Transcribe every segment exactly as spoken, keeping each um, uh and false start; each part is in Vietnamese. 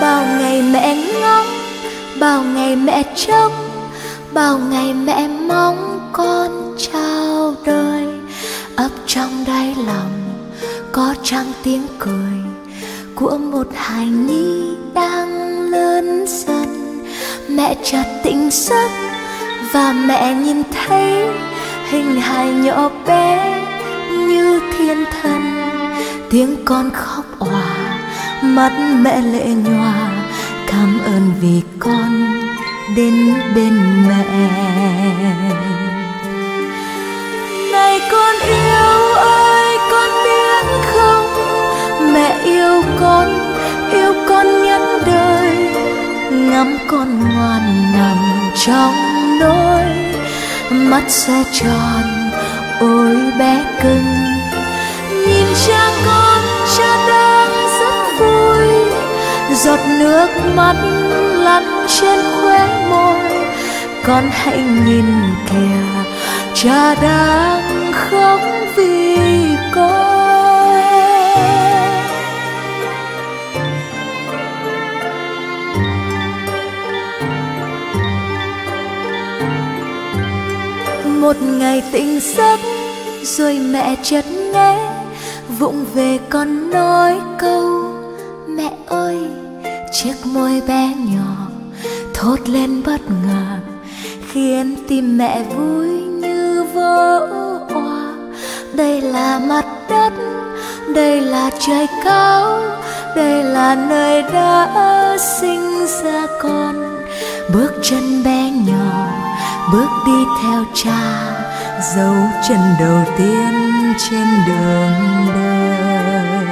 Bao ngày mẹ ngóng, bao ngày mẹ trông, bao ngày mẹ mong con chào đời. Ấp trong đáy lòng có trăng tiếng cười của một hài nhi đang lớn dần. Mẹ chợt tỉnh giấc và mẹ nhìn thấy hình hài nhỏ bé như thiên thần. Tiếng con khóc òa, mắt mẹ lệ nhòa, cảm ơn vì con đến bên mẹ. Này con yêu ơi, con biết không, mẹ yêu con, yêu con nhất đời. Ngắm con ngoan nằm trong nỗi, mắt sẽ tròn ôi bé cưng. Nhìn cha con, cha đang rất vui, giọt nước mắt lăn trên khóe môi. Con hãy nhìn kìa, cha đang khóc vì con. Một ngày tỉnh giấc rồi mẹ chợt nghe vụng về con nói câu mẹ ơi. Chiếc môi bé nhỏ thốt lên bất ngờ, khiến tim mẹ vui như vỡ òa. Đây là mặt đất, đây là trời cao, đây là nơi đã sinh ra con. Bước chân bé nhỏ bước đi theo cha, dấu chân đầu tiên trên đường đời.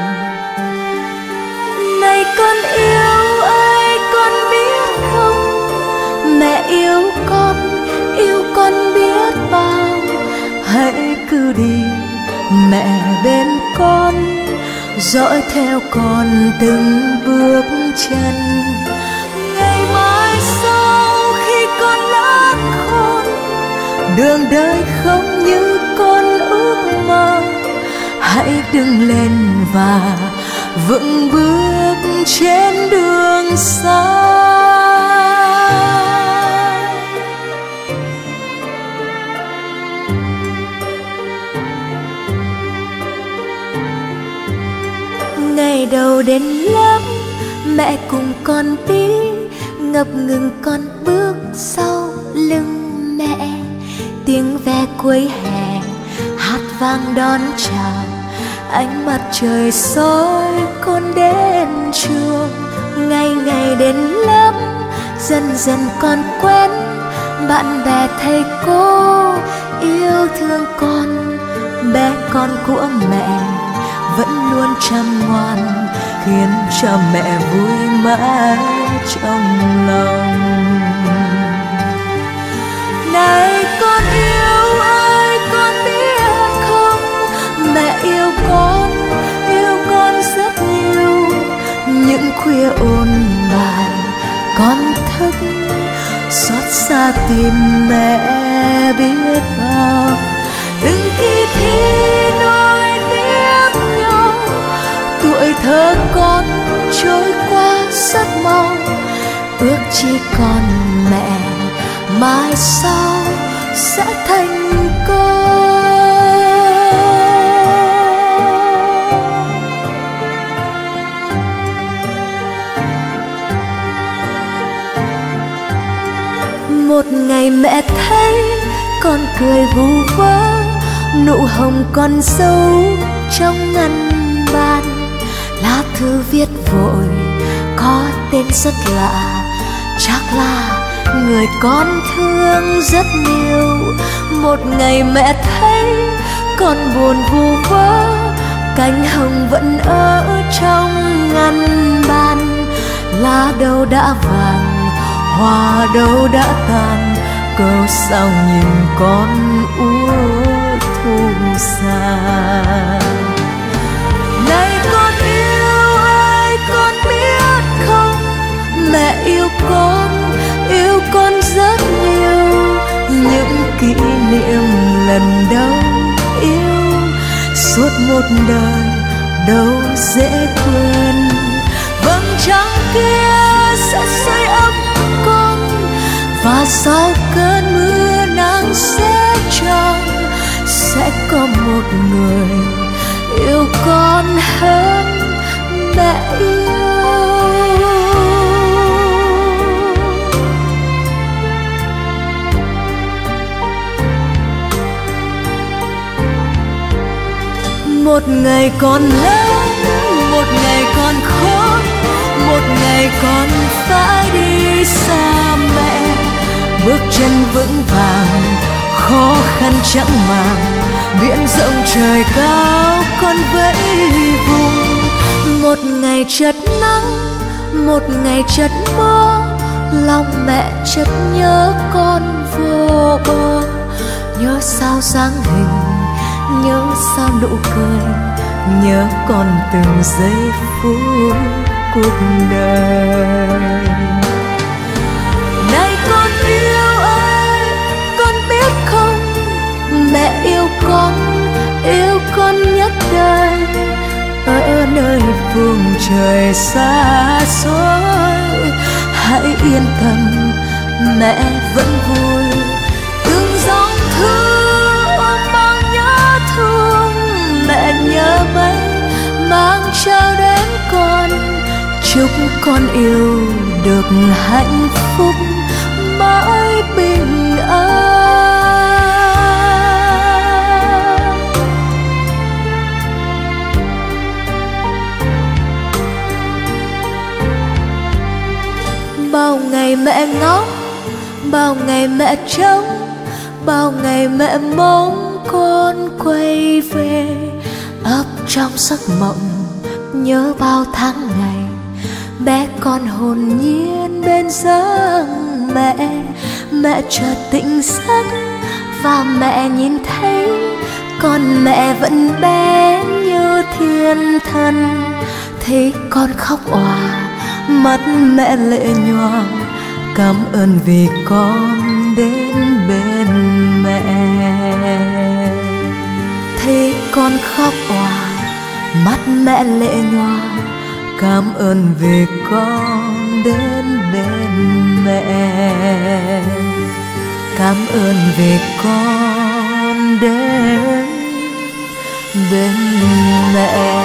Này con yêu ơi, con biết không, mẹ yêu con, yêu con biết bao. Hãy cứ đi mẹ bên con, dõi theo con từng bước chân. Ngày mai sau khi con lớn khôn, đường đời không như con ước mơ. Hãy đứng lên và vững bước trên đường xa. Ngày đầu đến lớp, mẹ cùng con đi, ngập ngừng con bước sau lưng mẹ. Tiếng ve cuối hè hát vang đón chào, ánh mặt trời soi con đến trường. Ngày ngày đến lớp, dần dần con quen bạn bè thầy cô yêu thương con. Bé con của mẹ vẫn luôn chăm ngoan, khiến cho mẹ vui mãi trong lòng. Này con yêu ơi, con biết không, mẹ yêu con, yêu con rất nhiều. Những khuya ôn bài con thức, xót xa tim mẹ biết bao. Từng kỳ thi nối tiếp nhau, tuổi thơ con trôi qua rất mau. Ước chỉ còn mẹ mai sau sẽ thành công. Một ngày mẹ thấy con cười vu vơ, nụ hồng con dấu trong ngăn bàn. Lá thư viết vội có tên rất lạ, chắc là người con thương rất nhiều. Một ngày mẹ thấy con buồn vu vơ, cánh hồng vẫn ở trong ngăn bàn. Lá đâu đã vàng, hoa đâu đã tàn, câu sao nhìn con úa thu xa. Này con yêu ơi, con biết không, mẹ yêu con, yêu con rất nhiều. Những kỷ niệm lần đầu yêu, suốt một đời đâu dễ quên. Vâng trăng kia sẽ sưởi ấm con, và sau cơn mưa nắng sẽ trăng sẽ có một người yêu con hơn mẹ yêu. Một ngày còn lớn, một ngày còn khốn, một ngày còn phải đi xa mẹ. Bước chân vững vàng, khó khăn chẳng màng, biển rộng trời cao con vẫy vùng. Một ngày chợt nắng, một ngày chợt mưa, lòng mẹ chợt nhớ con vô bờ. Nhớ sao dáng hình, nhớ sao nụ cười, nhớ con từng giây phút cuộc đời. Này con yêu ơi, con biết không, mẹ yêu con, yêu con nhất đời. Ở nơi phương trời xa xôi, hãy yên tâm, mẹ vẫn vui. Từng dòng thư mang nhớ thương, mẹ nhớ mấy mang trao đến con. Chúc con yêu được hạnh phúc mãi bình an. Bao ngày mẹ ngóng, bao ngày mẹ trông, bao ngày mẹ mong con quay về. Ấp trong giấc mộng nhớ bao tháng ngày, bé con hồn nhiên bên giấc mẹ. Mẹ chợt tỉnh giấc và mẹ nhìn thấy con mẹ vẫn bé như thiên thần. Thấy con khóc òa, mắt mẹ lệ nhòa, cảm ơn vì con đến bên mẹ. Thấy con khóc òa, mắt mẹ lệ nhòa, cảm ơn vì con đến bên mẹ. Cảm ơn vì con đến bên mẹ.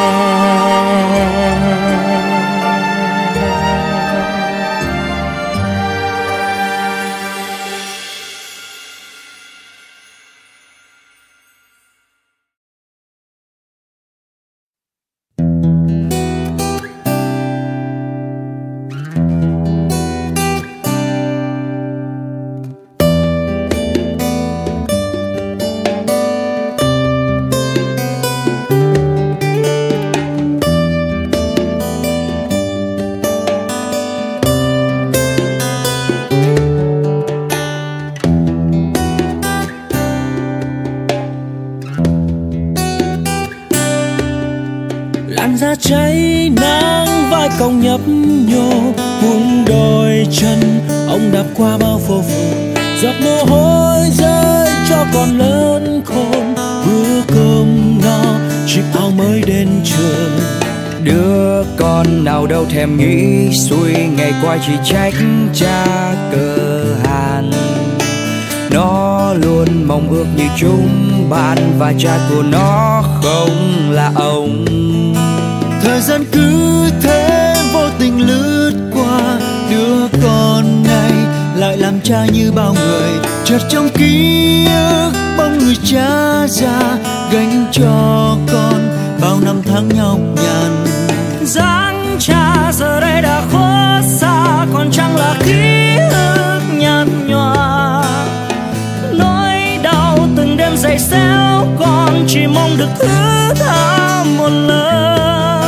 Cháy nắng vai cong nhấp nhô buông đôi chân, ông đạp qua bao phố phường, giọt mồ hôi rơi cho con lớn khôn. Bữa cơm no, chiếc áo mới đến trường. Đứa con nào đâu thèm nghĩ xuôi, ngày qua chỉ trách cha cơ hàn. Nó luôn mong ước như chúng bạn, và cha của nó không là ông. Thời gian cứ thế vô tình lướt qua, đứa con này lại làm cha như bao người. Chợt trong ký ức bóng người cha già, gánh cho con bao năm tháng nhọc nhằn. Dáng cha giờ đây đã khuất xa, còn chẳng là ký ức nhạt nhòa. Nỗi đau từng đêm dày xéo con, chỉ mong được thứ tha một lần.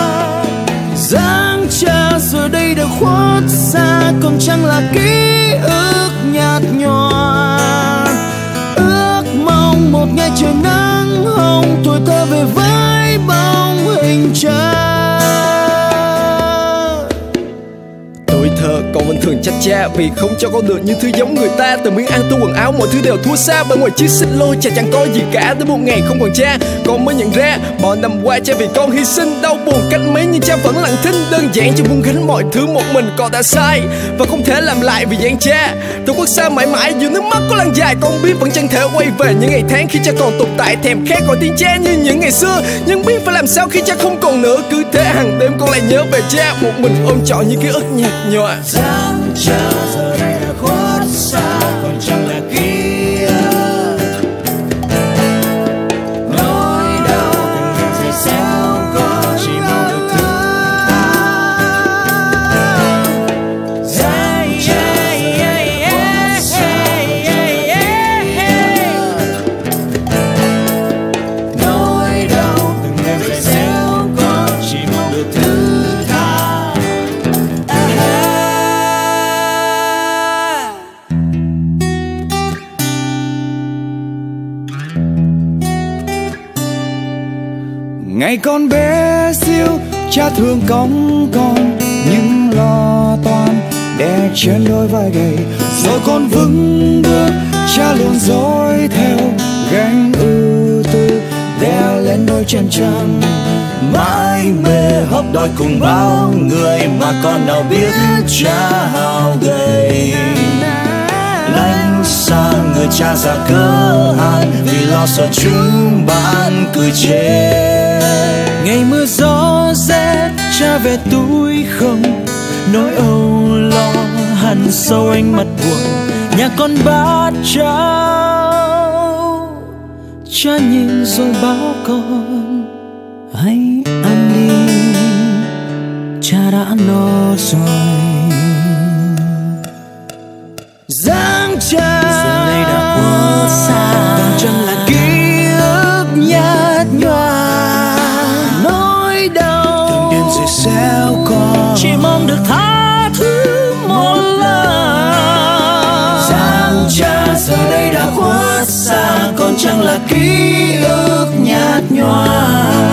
Dáng cha giờ đây đã khuất xa, còn chẳng là ký ức nhạt nhòa. Ước mong một ngày trời nắng hồng, tuổi thơ về với bóng hình cha. Tuổi thơ con vẫn thường trách cha vì không cho con được những thứ giống người ta. Từ miếng ăn, từ quần áo, mọi thứ đều thua xa. Bên ngoài chiếc xích lô cha chẳng có gì cả. Tới một ngày không còn cha, con mới nhận ra bao năm qua cha vì con hy sinh. Đau buồn cách mấy nhưng cha cha vẫn lặng thinh, đơn giản cho buông gánh mọi thứ một mình. Con đã sai và không thể làm lại vì giảng cha. Tổ quốc xa mãi mãi giữa nước mắt có lăn dài, con biết vẫn chẳng thể quay về những ngày tháng khi cha còn tồn tại, thèm khát gọi tiếng cha như những ngày xưa. Nhưng biết phải làm sao khi cha không còn nữa, cứ thế hàng đêm con lại nhớ về cha, một mình ôm trọn những ký ức nhạt nhòa. Dáng cha giờ đây đã khuất xa, còn chẳng là ký ức. Nỗi đau từng đêm dày xéo có chỉ mong được thứ tha. Dáng cha giờ đây đã khuất xa, nỗi đau từng đêm dày xéo có chỉ mong được thứ tha. Ngày con bé xíu, cha thương cõng con nhưng lo toan đè trên đôi vai gầy. Rồi con vững bước, cha luôn dõi theo gánh ưu tư đè lên đôi chân trần. Mãi mê hấp đôi cùng bao người mà con nào biết cha hao gầy. Lánh xa người cha già cơ hàn vì lo sợ chúng bạn cười chê. Ngày mưa gió rét cha về túi không, nỗi âu lo hằn sâu ánh mặt buồn. Nhà con bát cháo, cha nhìn rồi bảo con hãy ăn đi, cha đã no rồi. Dáng cha giờ đây đã quá xa, còn chẳng là ký ức nhạt nhòa. Nỗi đau từng đêm rồi xéo con, chỉ mong được tha thứ một lần. Dáng cha giờ đây đã khuất xa, còn chẳng là ký ức nhạt nhòa.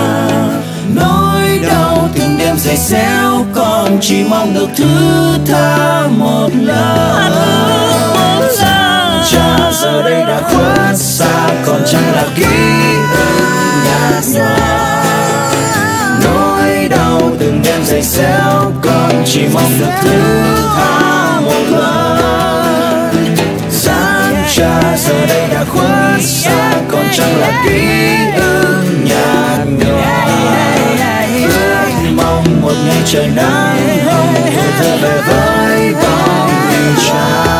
Nỗi đau từng đêm dày xéo con, chỉ mong được thứ tha một lần. Dáng cha giờ đây đã khuất xa, còn chẳng là ký ức nhạt nhòa. Nỗi đau từng đêm dày xéo con, chỉ mong được thứ tha một lần. Dáng cha giờ đây đã khuất xa, còn chẳng là ký ức nhạt nhòa. Ước mong một ngày trời nắng hồng, tuổi thơ về với bóng hình cha.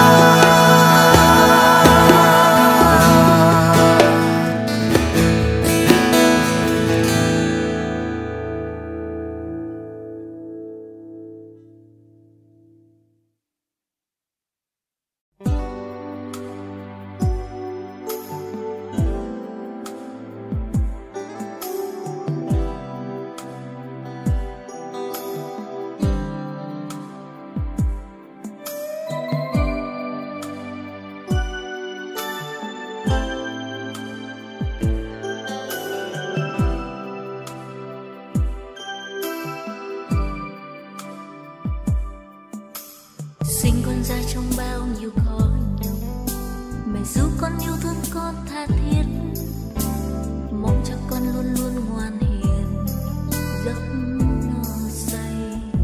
Sinh con ra trong bao nhiêu khó nhọc, mẹ giúp con yêu thương con tha thiết, mong cho con luôn luôn ngoan hiền, giấc no say.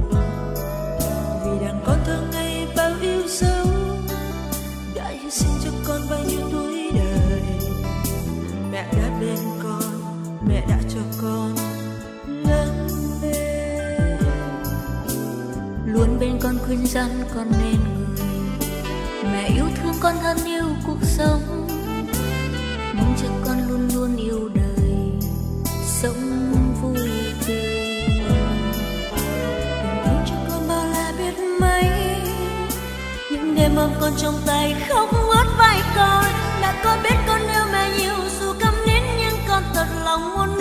Vì đàn con thơ ngây bao yêu dấu, đã hy sinh cho con bao nhiêu tuổi đời. Mẹ đã bên con, mẹ đã cho con lớn lên, luôn bên con khuyên răn con nên người. Mẹ yêu thương con thân yêu cuộc sống, mong cho con luôn luôn yêu đời, sống vui tươi. Tình yêu cho con bao la biết mấy, những đêm ôm con trong tay khóc ướt vai con. Đã con biết con yêu mẹ nhiều dù câm nín, nhưng con thật lòng muốn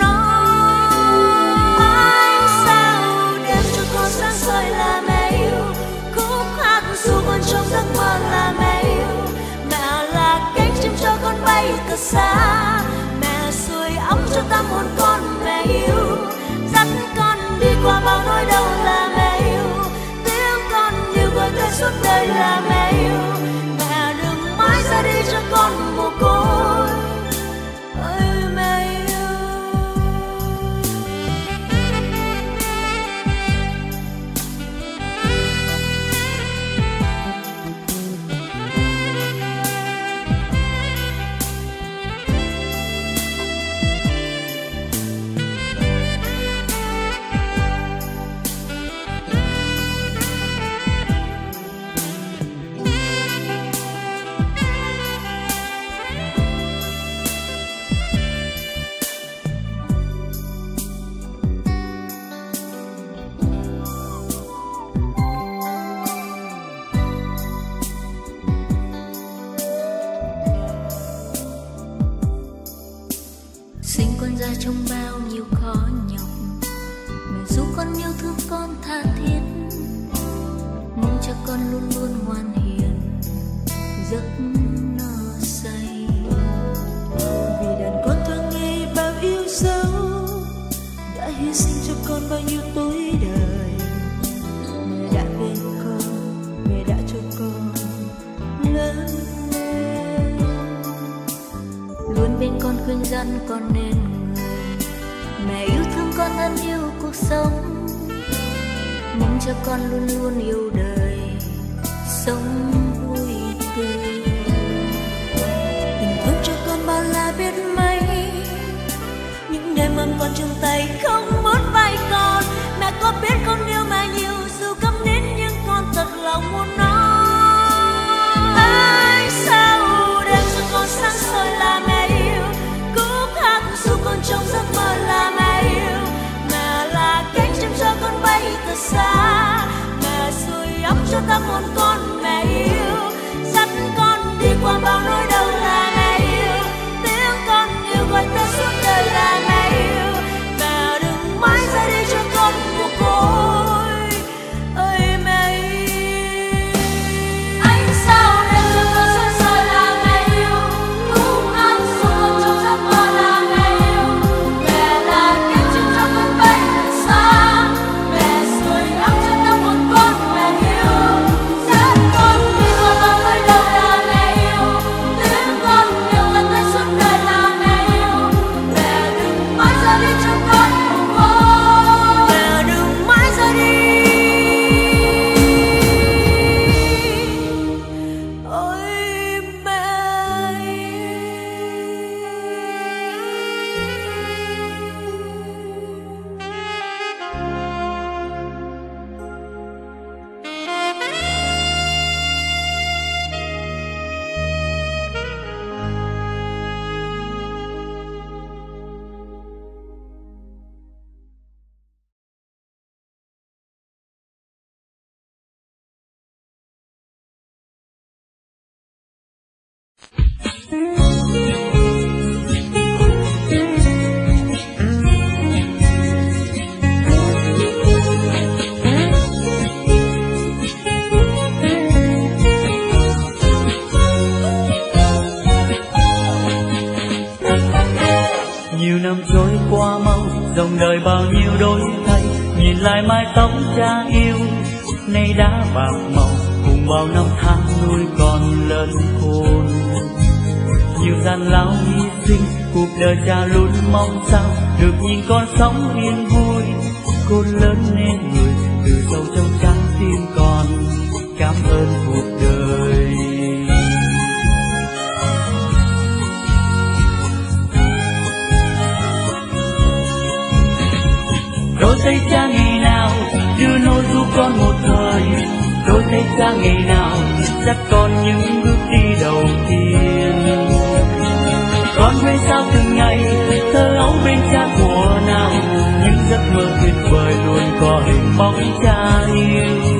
nói. Sao đêm cho con sáng soi là mẹ yêu, khúc hát dù con trong giấc mơ là mẹ yêu. Mẹ là cánh chim cho con bay thật xa, mẹ sưởi ấm cho tâm hồn con. Mẹ yêu dắt con đi qua bao nỗi đau là mẹ yêu, tiếng con yêu gọi tên suốt đời là mẹ yêu. Mẹ đừng mãi ra đi cho con mồ côi, ơi mẹ yêu. con luôn luôn ngoan hiền, giấc no say. Vì đàn con thoáng ngày bao yêu dấu, đã hy sinh cho con bao nhiêu tuổi đời. Mẹ đã bên con, mẹ đã cho con lớn lên, luôn bên con khuyên răn con nên người. Mẹ yêu thương con hơn yêu cuộc sống, mong cho con luôn luôn yêu đời, sống vui tươi. Tình thương cho con bao la biết mấy, những đêm ôm con trong tay không muốn phai con. Mẹ có biết con yêu mẹ nhiều dù câm nín, nhưng con thật lòng muốn nói. Ai sao đêm cho con sáng soi là mẹ yêu, cú hát ru con trong giấc mơ là mẹ yêu. Mẹ là cánh chim cho con bay thật xa, mẹ sưởi ấm cho tâm hồn con. Mẹ yêu dắt con đi qua bao nỗi đau là mẹ yêu, tiếng con yêu gọi tên suốt đời là mẹ yêu. Mẹ đừng mãi ra đi cho con mồ côi ơi mẹ yêu. Anh sao đêm cho con sáng soi là mẹ yêu, cú hát ru con trong giấc mơ là mẹ yêu. Mẹ là cánh chim cho con bay thật xa, mẹ sưởi ấm cho tâm hồn con. Mẹ yêu dắt con đi qua bao nỗi đau là mẹ yêu, tiếng con yêu gần tay suốt đời là mẹ yêu. Mẹ đừng mãi ra đi cho con mồ côi, mẹ đừng mãi ra đi ôi mẹ Nhiều năm trôi qua mau, dòng đời bao nhiêu đổi thay. Nhìn lại mái tóc cha yêu, nay đã bạc màu. Cùng bao năm tháng nuôi con lớn khôn. Nhiều gian lao hy sinh, cuộc đời cha luôn mong sao được nhìn con sống yên vui. Khôn lớn nên người, từ sâu trong trái tim con cảm ơn cuộc đời. Đôi tay cha ngày nào đưa nôi giúp con một thời, đôi tay cha ngày nào dắt con những bước đi đầu tiên. Con về sao từng ngày thơ ấu bên cha thuở nào, những giấc mơ tuyệt vời luôn có hình bóng cha yêu.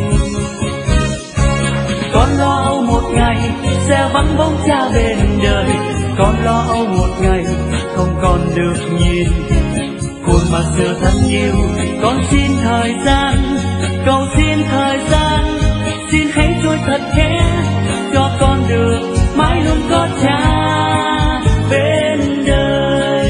Con lo âu một ngày sẽ vắng bóng cha bên đời, con lo âu một ngày không còn được nhìn khuôn mặt xưa thân yêu. Con xin thời gian, cầu xin thời gian, xin hãy trôi thật khẽ cho con được mãi luôn có cha bên đời.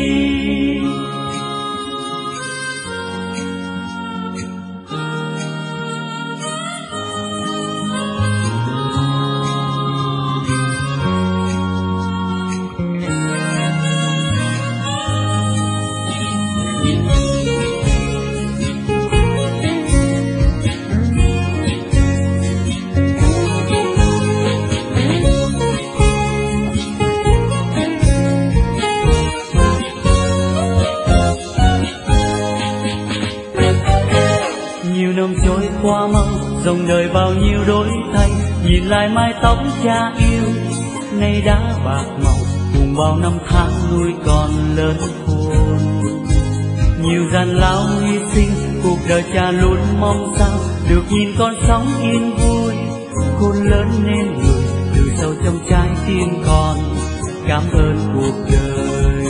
Qua mau, dòng đời bao nhiêu đổi thay. Nhìn lại mái tóc cha yêu, nay đã bạc màu. Cùng bao năm tháng nuôi con lớn khôn. Nhiều gian lao hy sinh, cuộc đời cha luôn mong sao được nhìn con sống yên vui. Khôn lớn nên người, từ sâu trong trái tim con cảm ơn cuộc đời.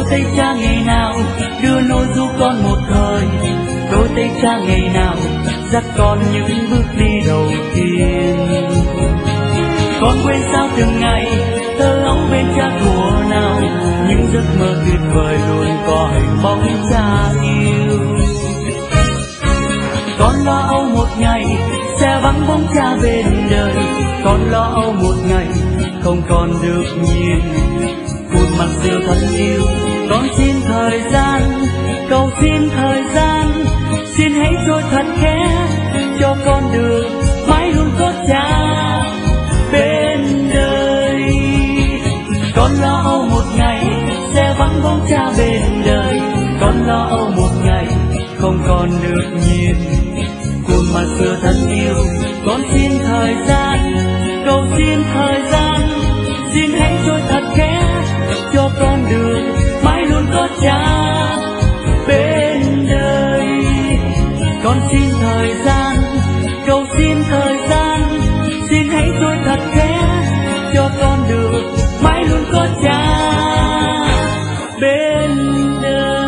tay cha ngày nào đưa nôi du con một thời, đôi tay cha ngày nào dắt con những bước đi đầu tiên. Con quên sao từng ngày thơ ấu bên cha thuở nào, những giấc mơ tuyệt vời luôn có hình bóng cha yêu. Con lo âu một ngày sẽ vắng bóng cha bên đời, con lo âu một ngày không còn được nhìn khuôn mặt xưa thân yêu. Con xin thời gian, cầu xin thời gian, xin hãy trôi thật khẽ cho con được mãi luôn có cha bên đời. Con lo âu một ngày sẽ vắng bóng cha bên đời, con lo âu một ngày không còn được nhìn khuôn mặt xưa thân yêu. Con xin thời gian, cầu xin thời gian, xin hãy trôi thật khẽ cho con được mãi luôn có cha bên đời. Con xin thời gian, cầu xin thời gian, xin hãy trôi thật khẽ cho con được mãi luôn có cha bên đời.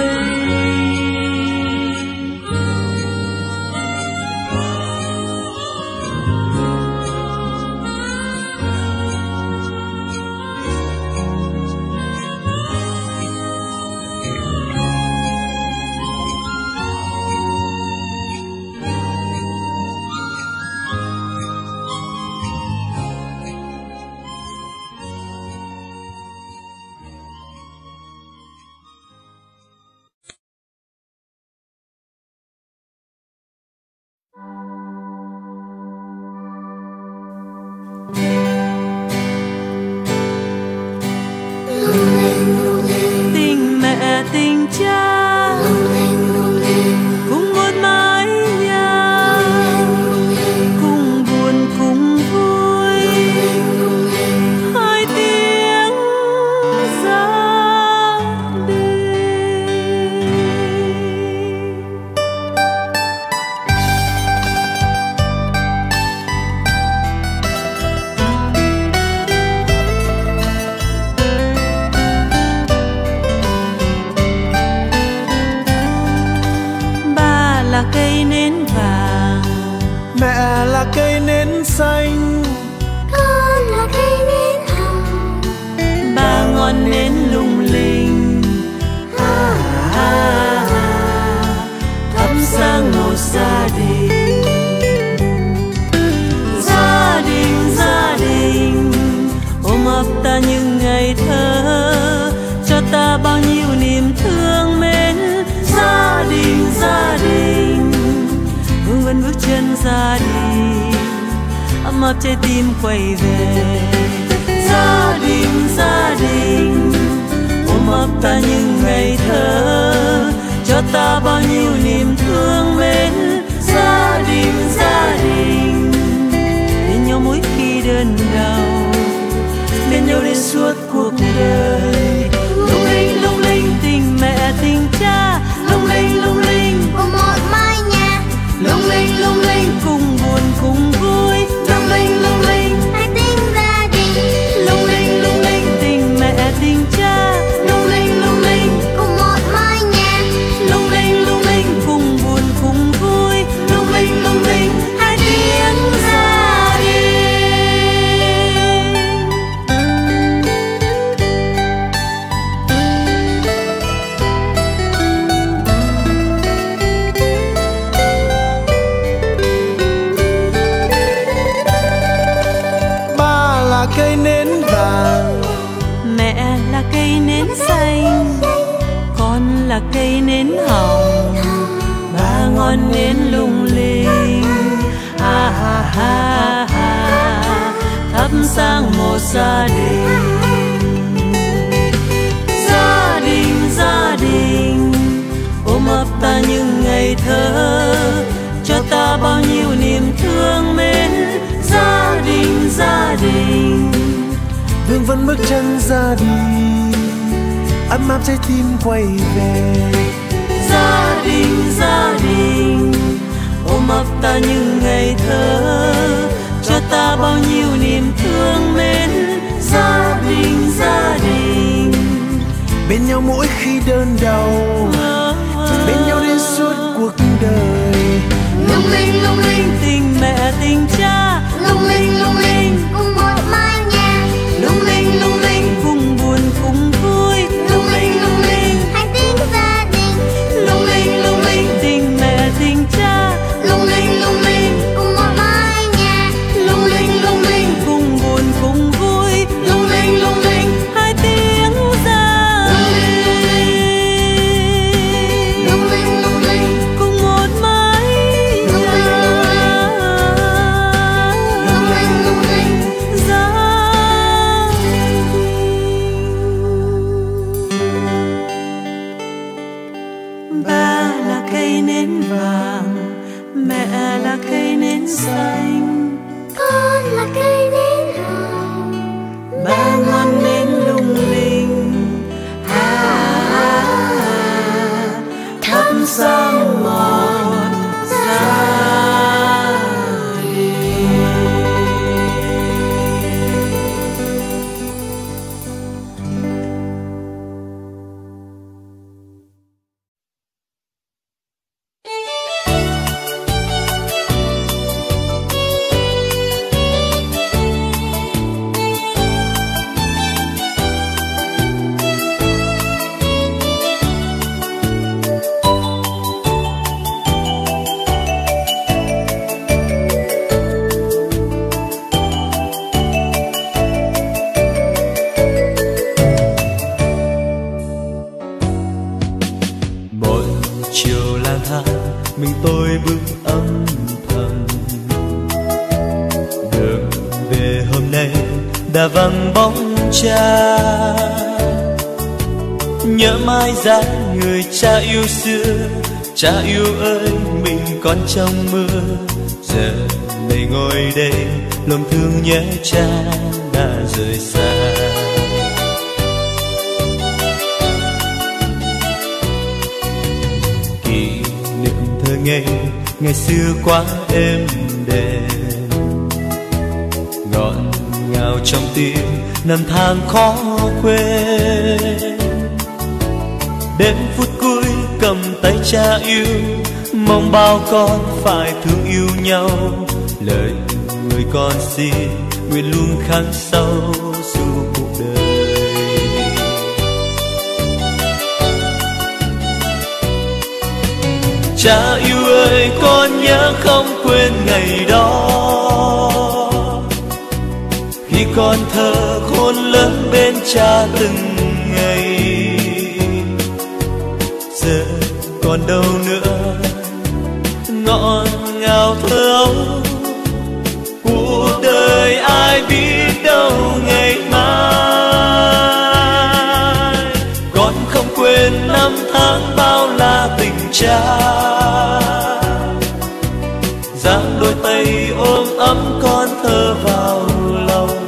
Tình mẹ tình cha cùng một mái nhà, cùng buồn cùng vui, hai tiếng gia đình. Là cây nến vàng, mẹ là cây nến xanh, con là cây nến hồng, ba ngọn nến lung linh, ha ha ha, thắp sáng một gia đình. Gia đình, gia đình ôm ấp ta những ngày thơ, cho ta bao nhiêu niềm thương mến. Gia đình, gia đình vương vấn bước chân gia đình, ấm áp trái tim quay về. Gia đình, gia đình ôm ấp ta những ngày thơ, cho ta bao nhiêu niềm thương mến. Gia đình, gia đình bên nhau mỗi khi đơn đau, bên nhau đến suốt cuộc đời. Lung linh, lung linh tình mẹ tình cha, lung linh, lung linh cùng một mái nhà, lung linh, lung linh cùng buồn cùng vui, lung linh, lung linh hai tiếng gia đình, lung linh, lung linh tình mẹ tình cha, lung linh, lung linh cùng một mái nhà, lung linh, lung linh cùng buồn cùng vui, lung linh, lung linh hai tiếng gia đình. cây nến vàng, mẹ là cây nến xanh, con là cây nến hồng, ba ngọn nến lung linh, ha ha ha ha, thắp sáng một gia đình. Gia đình, gia đình ôm ấp ta những ngày thơ, cho ta bao nhiêu niềm thương mến. Gia đình, gia đình vương vấn bước chân gia đình, ấm áp trái tim quay về. Gia đình, gia đình ôm ấp ta những ngày thơ, cho ta bao nhiêu niềm thương mến. Gia đình, gia đình bên bên nhau mỗi khi đơn đau, bên nhau đến suốt cuộc đời. Lung linh lung linh tình mẹ tình cha, lung linh lung linh cùng một mái nhà, lung linh lung linh cùng buồn cùng vui, lung linh lung linh hai tiếng gia đình, lung linh lung linh tình mẹ tình cha, lung linh lung linh cùng một mái nhà, lung linh lung linh cùng buồn cùng vui, lung linh lung linh hai tiếng gia đình, lung linh lung linh cùng một mái nhà, lung linh lung linh gia đình. Ba là cây nến vàng, mẹ là cây nến xanh, con là cây nến hồng, ba ngọn nến lung linh, à, à, à, thắp sáng ngọn gia đình. Một chiều lang thang mình tôi bước âm thầm, đường về hôm nay đã vắng bóng cha. Nhớ mãi dáng người cha yêu xưa, cha yêu ơi mình còn trong mưa. Giờ này ngồi đây lòng thương nhớ cha đã rời xa. Kỷ niệm thơ ngây ngày xưa quá êm đềm, ngọt ngào trong tim năm tháng khó quên. Đến phút cuối cầm tay cha yêu, mong bao con phải thương yêu nhau. Lời người con xin nguyện luôn khắc sâu suốt cuộc đời. Cha yêu ơi con nhớ không quên ngày đó, khi con thơ khôn lớn bên cha từng ngày. Giờ còn đâu nữa ngọt ngào thơ ấu, cuộc đời ai biết đâu ngày mai. Con không quên năm tháng bao la tình cha, giang đôi tay ôm ấm con thơ vào lòng.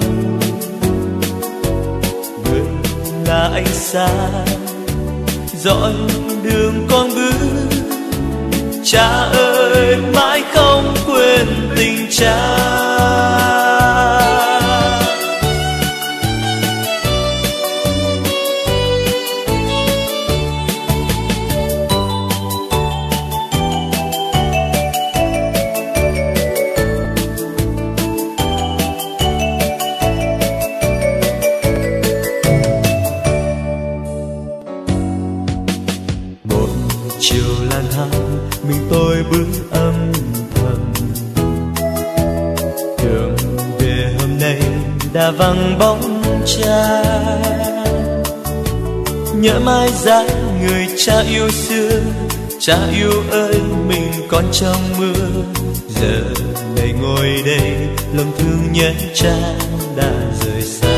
Người là ánh sáng dõi đường con bước, cha ơi mãi không quên tình cha. Mình tôi bước âm thầm, đường về hôm nay đã vắng bóng cha. Nhớ mãi dáng người cha yêu xưa, cha yêu ơi mình còn trong mưa. Giờ này ngồi đây lòng thương nhớ cha đã rời xa.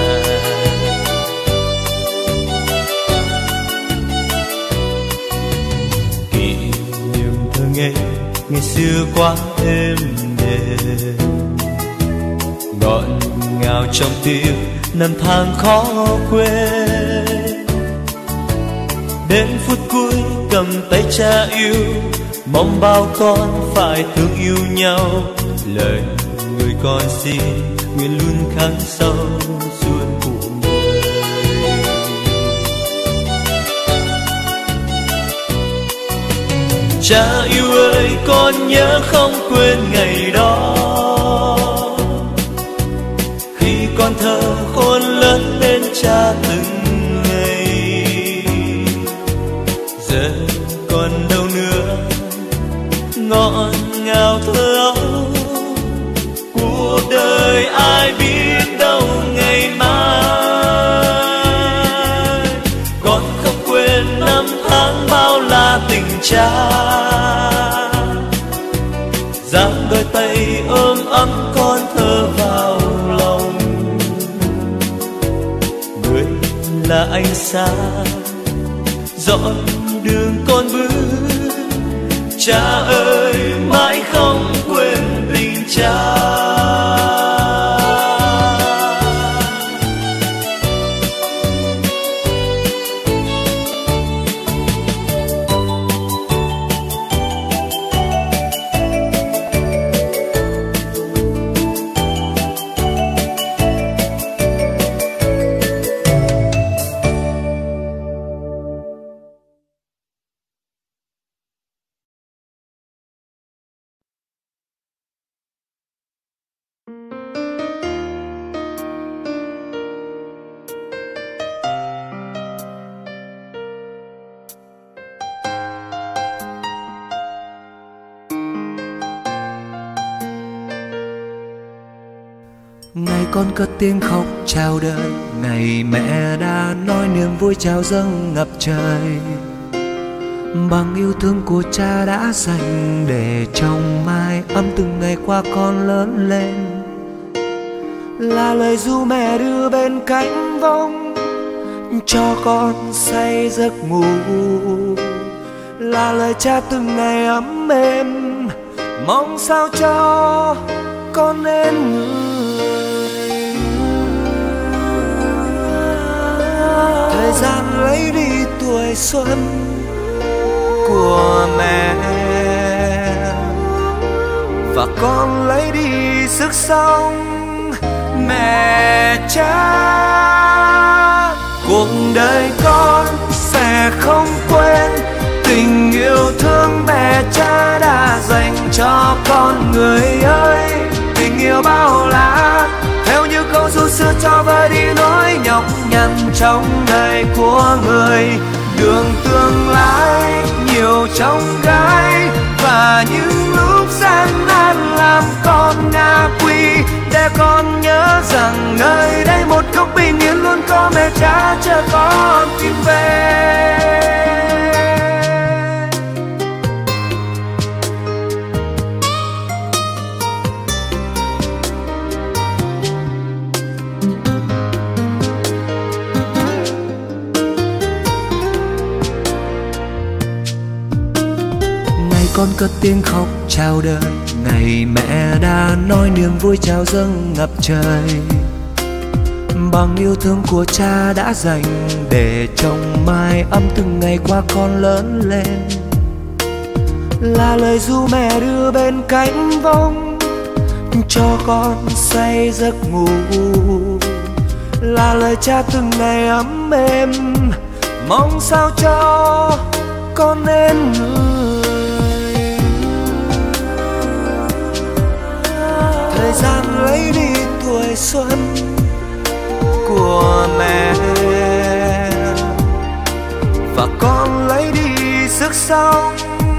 Ngày, ngày xưa quá êm đềm, ngọt ngào trong tim năm tháng khó quên. Đến phút cuối cầm tay cha yêu, mong bao con phải thương yêu nhau. Lời người con xin nguyện luôn khắc sâu suốt cuộc đời. Cha yêu ơi, con nhớ không quên ngày đó, khi con thơ khôn lớn bên cha từng ngày. Giờ còn đâu nữa ngọt ngào thơ ấu, cuộc đời ai biết đâu ngày mai. Con không quên năm tháng bao la tình cha, dang đôi tay ôm ấm con thơ vào lòng. Người là ánh sáng dõi đường con bước, cha ơi mãi không quên tình cha. Ngày con cất tiếng khóc chào đời, ngày mẹ đã nói niềm vui chào dâng ngập trời. Bằng yêu thương của cha đã dành để trong mái ấm từng ngày qua con lớn lên. Là lời ru mẹ đưa bên cánh vong cho con say giấc ngủ, là lời cha từng ngày ấm êm mong sao cho con nên người. Thời gian lấy đi tuổi xuân của mẹ, và con lấy đi sức sống mẹ cha. Cuộc đời con sẽ không quên tình yêu thương mẹ cha đã dành cho con người ơi. Tình yêu bao la theo như câu ru xưa cho vơi đi nỗi nhọc nhằn trong đời của người. Đường tương lai nhiều trong gai, và những lúc gian nan làm con ngã quỵ, để con nhớ rằng nơi đây một góc bình yên luôn có mẹ cha chờ con tìm về. Con cất tiếng khóc chào đời, ngày mẹ đã nói niềm vui chào dâng ngập trời. Bằng yêu thương của cha đã dành để trong mái ấm từng ngày qua con lớn lên. Là lời ru mẹ đưa bên cánh vong cho con say giấc ngủ, là lời cha từng ngày ấm êm mong sao cho con nên người. Thời gian lấy đi tuổi xuân của mẹ, và con lấy đi sức sống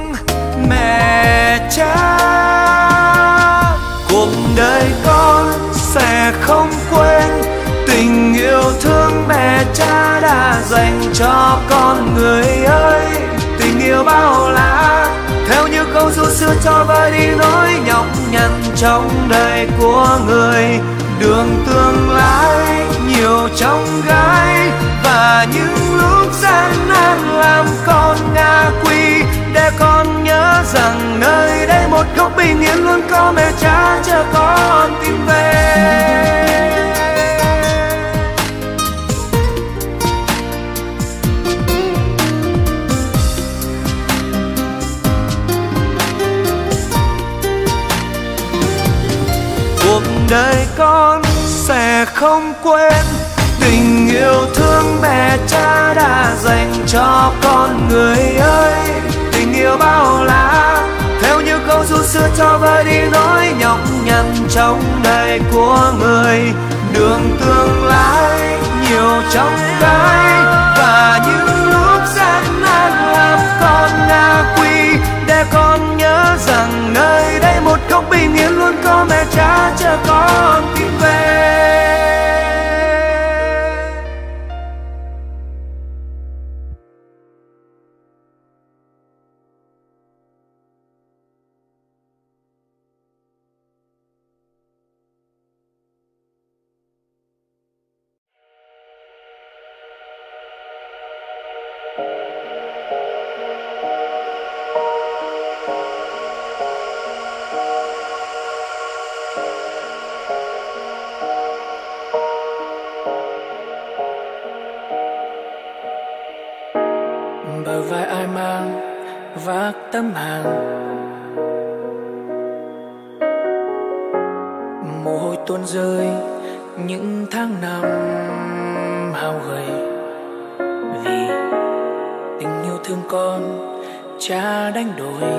mẹ cha. Cuộc đời con sẽ không quên tình yêu thương mẹ cha đã dành cho con người ơi. Tình yêu bao la theo như câu ru xưa cho vơi đi nỗi nhọc nhằn trong đời của người. Đường tương lai nhiều trong gai, và những lúc gian nan làm con ngã quỵ, để con nhớ rằng nơi đây một góc bình yên luôn có mẹ cha chờ con tìm về. Cuộc đời con sẽ không quên tình yêu thương mẹ cha đã dành cho con người ơi. Tình yêu kia bao la, theo như câu ru xưa cho vơi đi nỗi nhọc nhằn trong đời của người. Đường tương lai nhiều trong gai, và những lúc gian nan làm con ngã quy, để con nhớ rằng nơi đây một góc bình yên luôn có mẹ cha chờ con tìm về. Bờ vai ai mang vác tấm hàng, mồ hôi tuôn rơi những tháng năm hao gầy. Vì tình yêu thương con cha đánh đổi,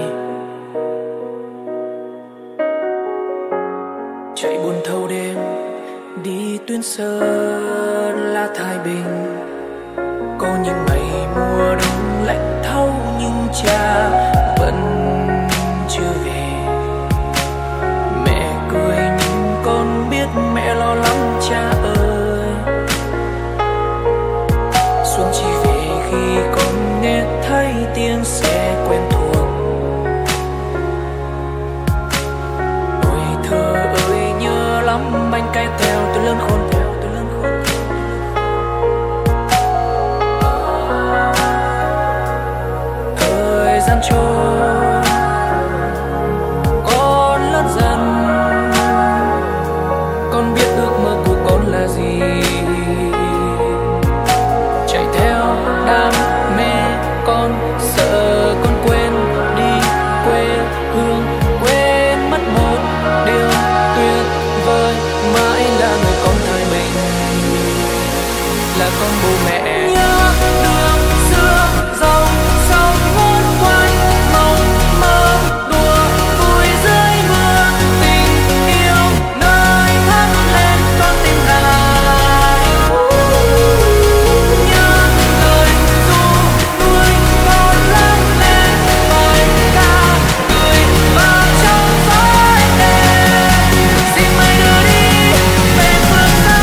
chạy buồn thâu đêm đi tuyến sơn la Thái Bình. Có những ngày mùa đông lạnh thấu nhưng cha vẫn chưa về. Mẹ cười nhưng con biết mẹ lo lắng cha ơi. Xuân chỉ về khi con nghe thấy tiếng xe quen thuộc. Tuổi thơ ơi nhớ lắm bánh cay theo tôi lớn khôn theo. Thời gian trôi con lớn dần, con biết ước mơ của con là gì. Chạy theo đam mê con sợ con quên đi quê hương, quên mất một điều tuyệt vời. Mãi là người con thời mình, là con bố mẹ. Nhớ đường xưa dòng sông cuốn quanh, mộng mơ đùa vui dưới mưa. Tình yêu nơi thắp lên con tim lại. Nhớ lời ru nuôi con lớn lên, bài ca cười vào trong gió đêm. Xin mây đưa đi về phương xa.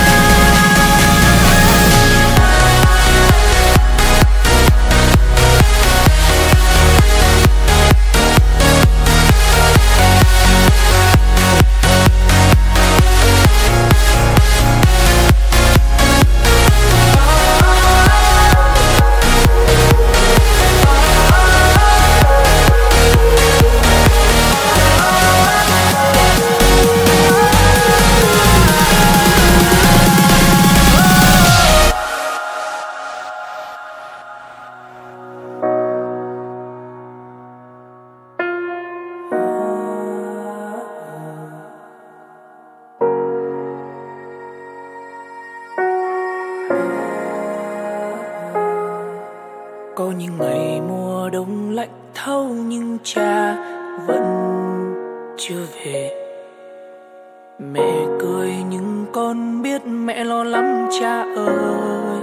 Có những ngày mùa đông lạnh thấu nhưng cha vẫn chưa về. Mẹ cười nhưng con biết mẹ lo lắng cha ơi.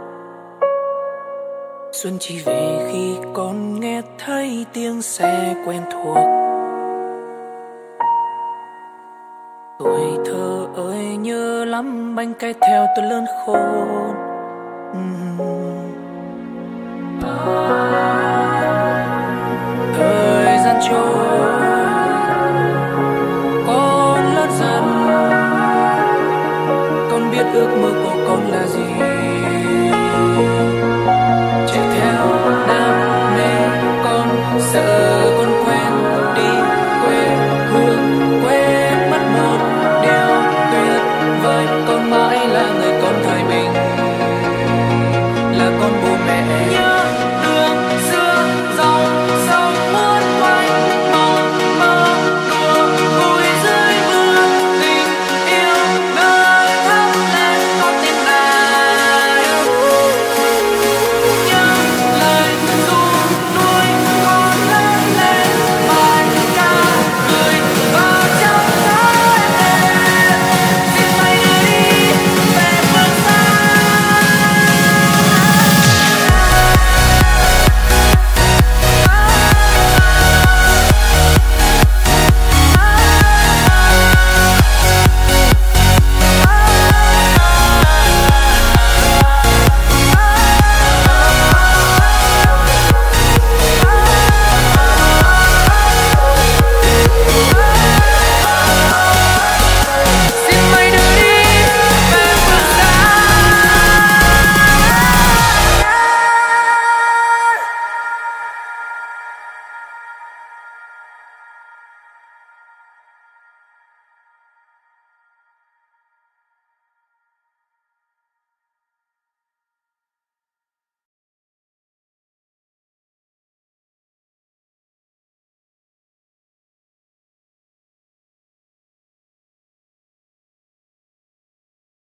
Xuân chỉ về khi con nghe thấy tiếng xe quen thuộc. Tuổi thơ ơi nhớ lắm bánh cay theo tôi lớn khôn. uhm. Thời gian trôi con lớn dần, con biết ước mơ